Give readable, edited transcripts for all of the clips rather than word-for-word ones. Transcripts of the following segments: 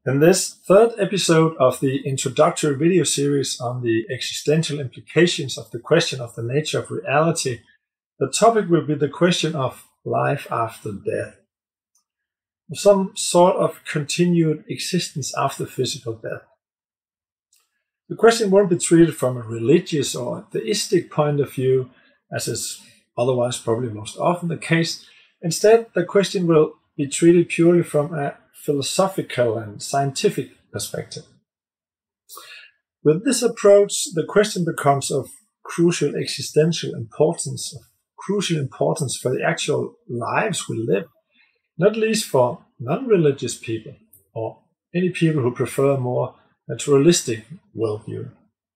In this third episode of the introductory video series on the existential implications of the question of the nature of reality, the topic will be the question of life after death. Some sort of continued existence after physical death. The question won't be treated from a religious or theistic point of view, as is otherwise probably most often the case. Instead, the question will be treated purely from a philosophical and scientific perspective. With this approach, the question becomes of crucial existential importance, for the actual lives we live, not least for non-religious people or any people who prefer a more naturalistic worldview.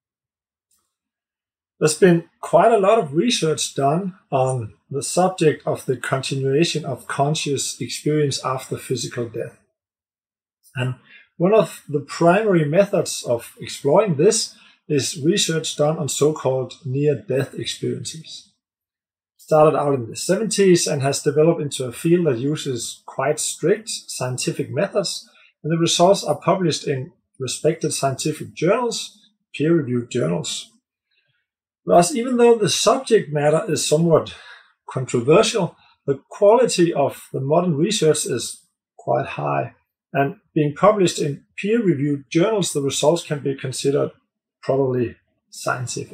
There's been quite a lot of research done on the subject of the continuation of conscious experience after physical death. And one of the primary methods of exploring this is research done on so-called near-death experiences. It started out in the 70s and has developed into a field that uses quite strict scientific methods, and the results are published in respected scientific journals, peer-reviewed journals. Thus, even though the subject matter is somewhat controversial, the quality of the modern research is quite high. And being published in peer-reviewed journals, the results can be considered probably scientific.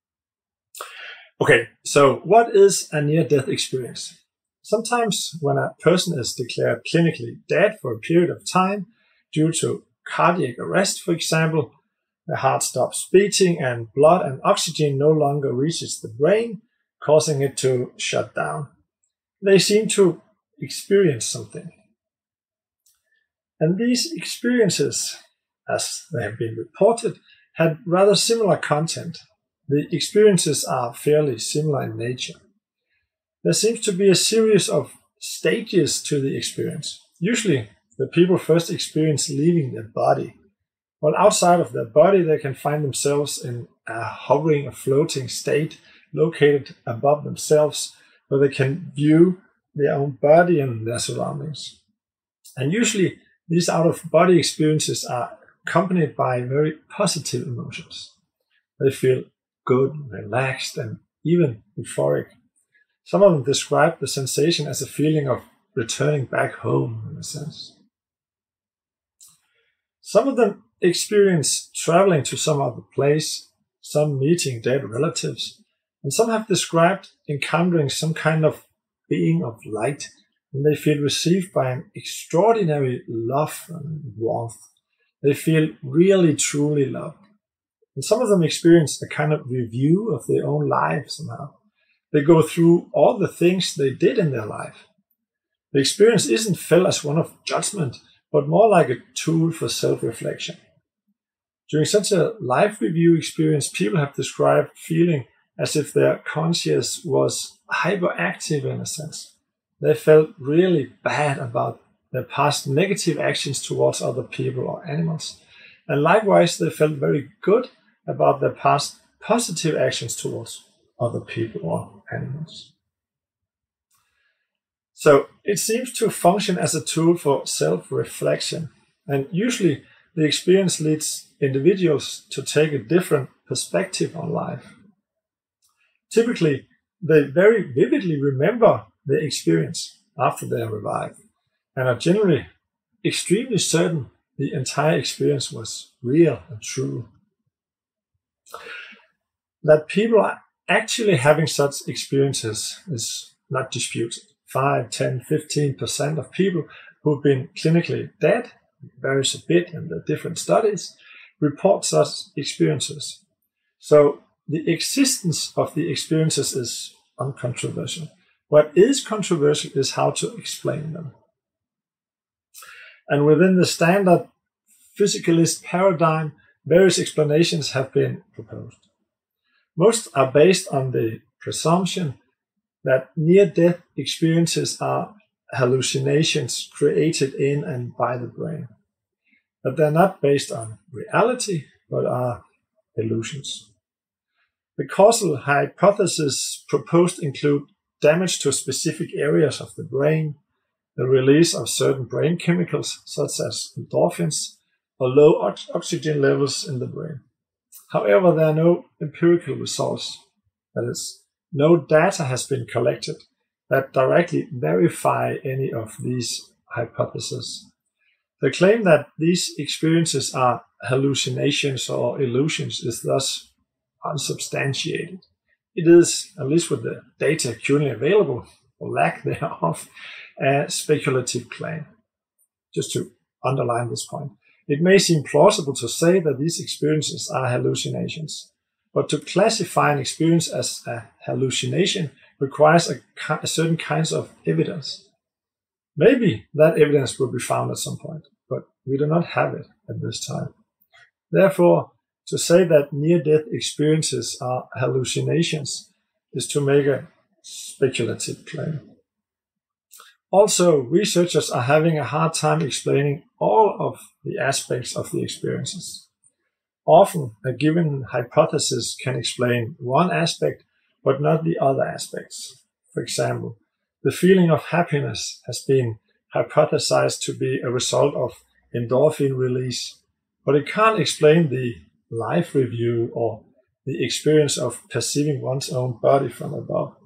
Okay, so what is a near-death experience? Sometimes when a person is declared clinically dead for a period of time due to cardiac arrest, for example, the heart stops beating and blood and oxygen no longer reaches the brain, causing it to shut down. They seem to experience something. And these experiences, as they have been reported, had rather similar content. The experiences are fairly similar in nature. There seems to be a series of stages to the experience. Usually, the people first experience leaving their body. While outside of their body, they can find themselves in a hovering or floating state located above themselves, where they can view their own body and their surroundings. And usually, these out-of-body experiences are accompanied by very positive emotions. They feel good, relaxed, and even euphoric. Some of them describe the sensation as a feeling of returning back home, in a sense. Some of them experience traveling to some other place, some meeting dead relatives, and some have described encountering some kind of being of light, and they feel received by an extraordinary love and warmth. They feel really, truly loved. And some of them experience a kind of review of their own lives somehow. They go through all the things they did in their life. The experience isn't felt as one of judgment, but more like a tool for self-reflection. During such a life review experience, people have described feeling as if their conscience was hyperactive in a sense. They felt really bad about their past negative actions towards other people or animals. And likewise, they felt very good about their past positive actions towards other people or animals. So it seems to function as a tool for self-reflection. And usually the experience leads individuals to take a different perspective on life. Typically, they very vividly remember their experience after they are revived, and are generally extremely certain the entire experience was real and true. That people are actually having such experiences is not disputed. 5, 10, 15% of people who've been clinically dead, varies a bit in the different studies, report such experiences. So the existence of the experiences is uncontroversial. What is controversial is how to explain them. And within the standard physicalist paradigm, various explanations have been proposed. Most are based on the presumption that near-death experiences are hallucinations created in and by the brain. That they're not based on reality, but are illusions. The causal hypotheses proposed include damage to specific areas of the brain, the release of certain brain chemicals such as endorphins, or low oxygen levels in the brain. However, there are no empirical results, that is, no data has been collected that directly verify any of these hypotheses. The claim that these experiences are hallucinations or illusions is thus unsubstantiated. It is, at least with the data currently available, or lack thereof, a speculative claim. Just to underline this point, it may seem plausible to say that these experiences are hallucinations, but to classify an experience as a hallucination requires a certain kinds of evidence. Maybe that evidence will be found at some point, but we do not have it at this time. Therefore, to say that near-death experiences are hallucinations is to make a speculative claim. Also, researchers are having a hard time explaining all of the aspects of the experiences. Often, a given hypothesis can explain one aspect, but not the other aspects. For example, the feeling of happiness has been hypothesized to be a result of endorphin release, but it can't explain the life review or the experience of perceiving one's own body from above.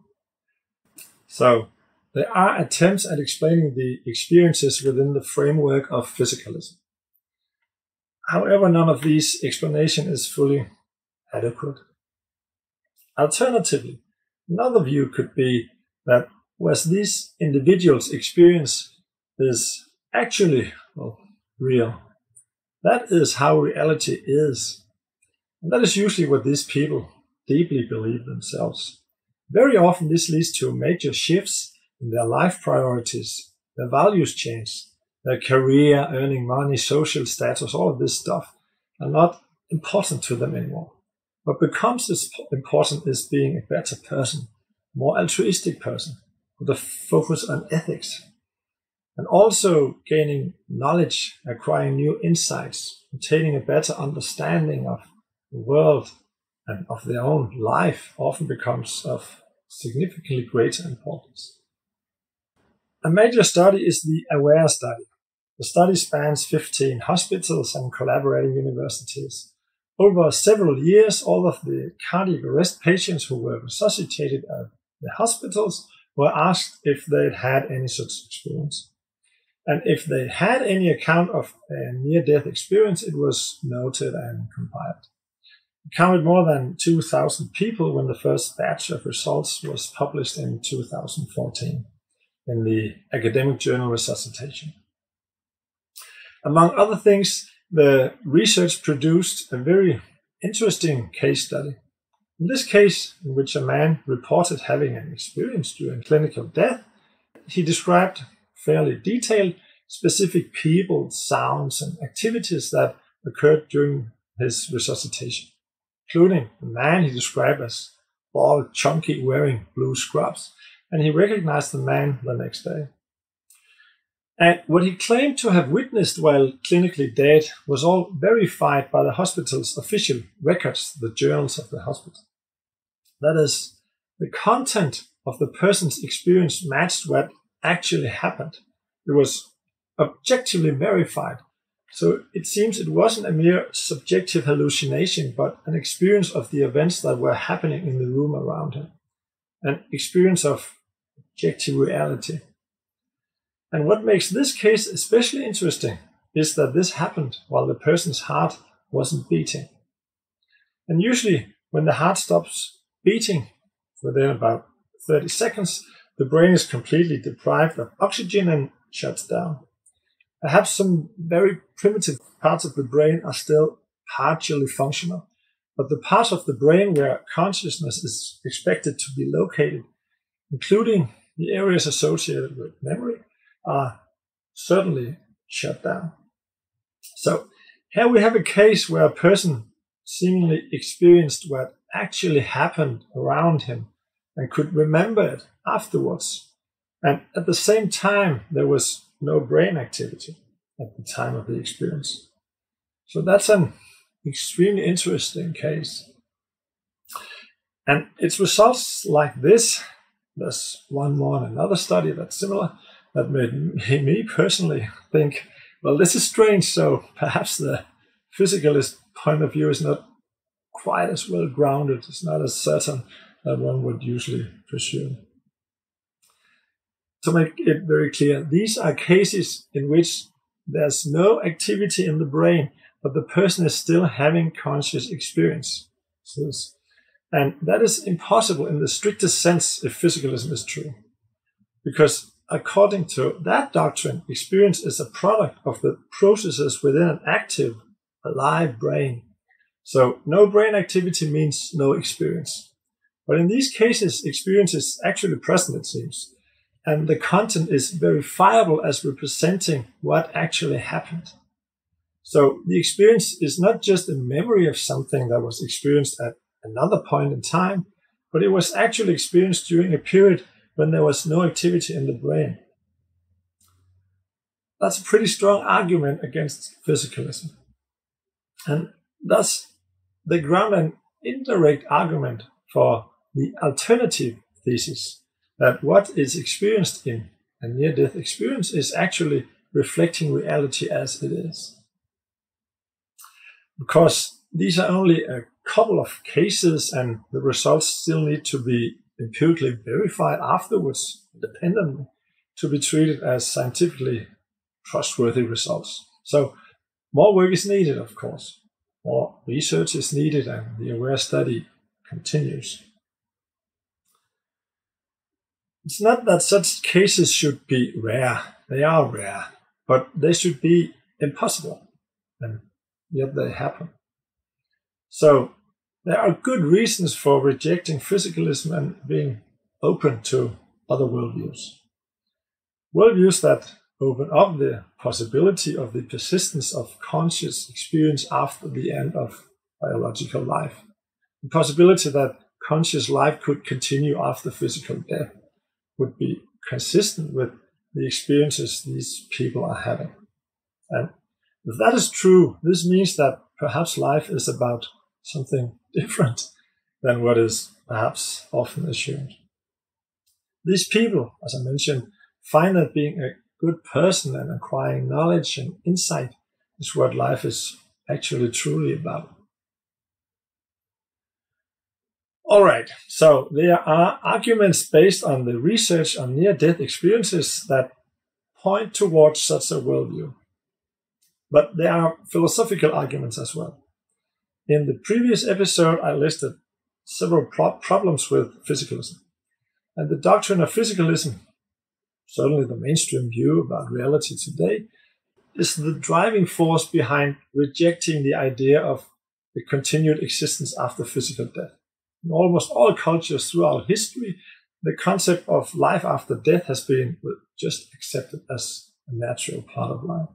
So, there are attempts at explaining the experiences within the framework of physicalism. However, none of these explanations is fully adequate. Alternatively, another view could be that whereas these individuals' experience is actually real, that is how reality is. And that is usually what these people deeply believe themselves. Very often this leads to major shifts in their life priorities, their values change, their career, earning money, social status, all of this stuff are not important to them anymore. What becomes important is being a better person, more altruistic person, with a focus on ethics, and also gaining knowledge, acquiring new insights, obtaining a better understanding of the world and of their own life often becomes of significantly greater importance. A major study is the AWARE study. The study spans 15 hospitals and collaborating universities. Over several years, all of the cardiac arrest patients who were resuscitated at the hospitals were asked if they'd had any such experience. And if they had any account of a near-death experience, it was noted and compiled. It counted more than 2,000 people when the first batch of results was published in 2014 in the academic journal Resuscitation. Among other things, the research produced a very interesting case study. In this case, in which a man reported having an experience during clinical death, he described fairly detailed specific people, sounds, and activities that occurred during his resuscitation, including the man he described as bald, chunky, wearing blue scrubs, and he recognized the man the next day. And what he claimed to have witnessed while clinically dead was all verified by the hospital's official records, the journals of the hospital. That is, the content of the person's experience matched what actually happened. It was objectively verified. So it seems it wasn't a mere subjective hallucination, but an experience of the events that were happening in the room around him. An experience of objective reality. And what makes this case especially interesting is that this happened while the person's heart wasn't beating. And usually when the heart stops beating within about 30 seconds, the brain is completely deprived of oxygen and shuts down. Perhaps some very primitive parts of the brain are still partially functional, but the parts of the brain where consciousness is expected to be located, including the areas associated with memory, are certainly shut down. So here we have a case where a person seemingly experienced what actually happened around him and could remember it afterwards. And at the same time, there was no brain activity at the time of the experience. So that's an extremely interesting case. And it's results like this, there's one more in another study that's similar, that made me personally think Well, this is strange, so perhaps the physicalist point of view is not quite as well grounded, it's not as certain that one would usually presume. To make it very clear, these are cases in which there's no activity in the brain, but the person is still having conscious experience. And that is impossible in the strictest sense if physicalism is true. Because according to that doctrine, experience is a product of the processes within an active, alive brain. So no brain activity means no experience. But in these cases, experience is actually present, it seems. And the content is verifiable as representing what actually happened. So the experience is not just a memory of something that was experienced at another point in time, but it was actually experienced during a period when there was no activity in the brain. That's a pretty strong argument against physicalism. And thus, they ground an indirect argument for the alternative thesis that what is experienced in a near-death experience is actually reflecting reality as it is. Because these are only a couple of cases and the results still need to be empirically verified afterwards, independently, to be treated as scientifically trustworthy results. So more work is needed, of course. More research is needed and the AWARE study continues. It's not that such cases should be rare. They are rare, but they should be impossible, and yet they happen. So there are good reasons for rejecting physicalism and being open to other worldviews. Worldviews that open up the possibility of the persistence of conscious experience after the end of biological life. The possibility that conscious life could continue after physical death would be consistent with the experiences these people are having. And if that is true, this means that perhaps life is about something different than what is perhaps often assumed. These people, as I mentioned, find that being a good person and acquiring knowledge and insight is what life is actually truly about. All right, so there are arguments based on the research on near-death experiences that point towards such a worldview. But there are philosophical arguments as well. In the previous episode, I listed several problems with physicalism. And the doctrine of physicalism, certainly the mainstream view about reality today, is the driving force behind rejecting the idea of the continued existence after physical death. In almost all cultures throughout history, the concept of life after death has been just accepted as a natural part of life.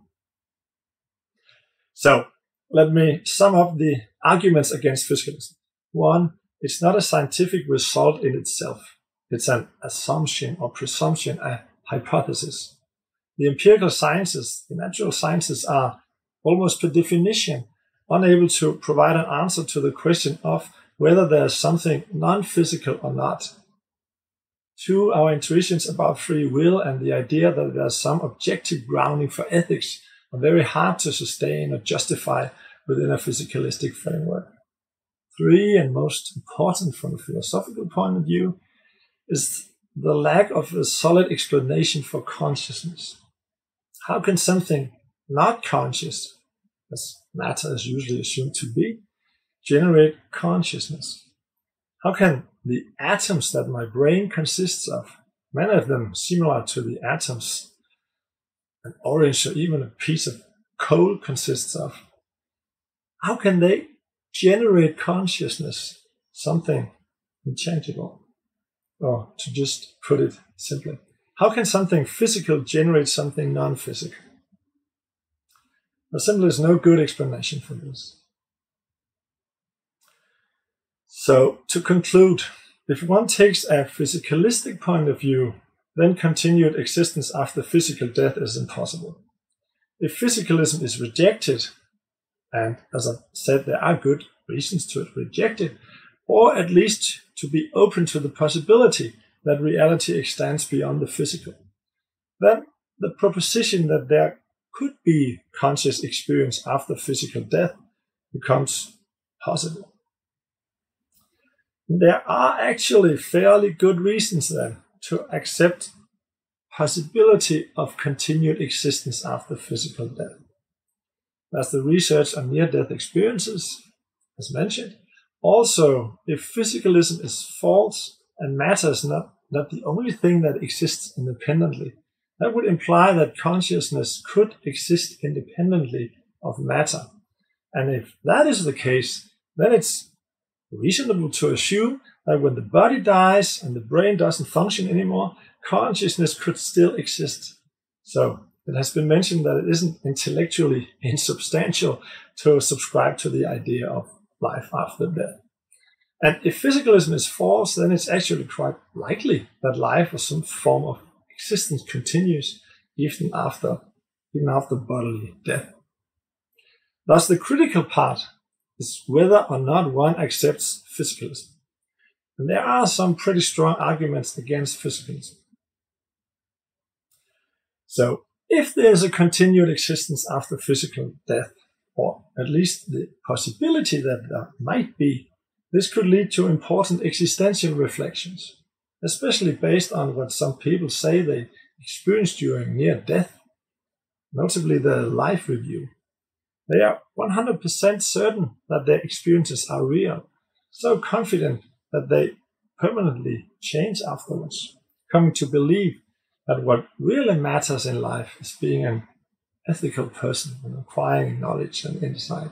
So, let me sum up the arguments against physicalism. One, it's not a scientific result in itself. It's an assumption or presumption, a hypothesis. The empirical sciences, the natural sciences, are almost per definition unable to provide an answer to the question of whether there is something non-physical or not. Two, our intuitions about free will and the idea that there is some objective grounding for ethics are very hard to sustain or justify within a physicalistic framework. Three, and most important from a philosophical point of view, is the lack of a solid explanation for consciousness. How can something not conscious, as matter is usually assumed to be, generate consciousness? How can the atoms that my brain consists of, many of them similar to the atoms an orange or even a piece of coal consists of, how can they generate consciousness, something intangible? Or to just put it simply, how can something physical generate something non-physical? There simply is no good explanation for this. So, to conclude, if one takes a physicalistic point of view, then continued existence after physical death is impossible. If physicalism is rejected, and as I said, there are good reasons to reject it, or at least to be open to the possibility that reality extends beyond the physical, then the proposition that there could be conscious experience after physical death becomes possible. There are actually fairly good reasons then to accept possibility of continued existence after physical death. There's the research on near-death experiences, as mentioned. Also, if physicalism is false and matter is not the only thing that exists independently, that would imply that consciousness could exist independently of matter. And if that is the case, then it's reasonable to assume that when the body dies and the brain doesn't function anymore, consciousness could still exist. So it has been mentioned that it isn't intellectually insubstantial to subscribe to the idea of life after death. And if physicalism is false, then it's actually quite likely that life or some form of existence continues even after bodily death. Thus, the critical part is whether or not one accepts physicalism. And there are some pretty strong arguments against physicalism. So, if there is a continued existence after physical death, or at least the possibility that there might be, this could lead to important existential reflections, especially based on what some people say they experienced during near death, notably the life review. They are 100% certain that their experiences are real, so confident that they permanently change afterwards, coming to believe that what really matters in life is being an ethical person and acquiring knowledge and insight.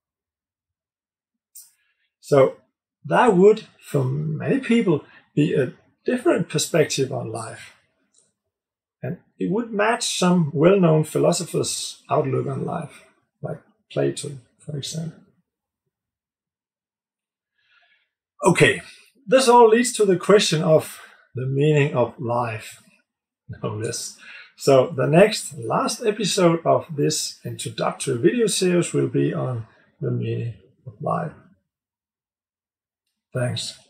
So that would, for many people, be a different perspective on life. And it would match some well-known philosophers' outlook on life, like Plato, for example. Okay, this all leads to the question of the meaning of life, no less. So the last episode of this introductory video series will be on the meaning of life. Thanks.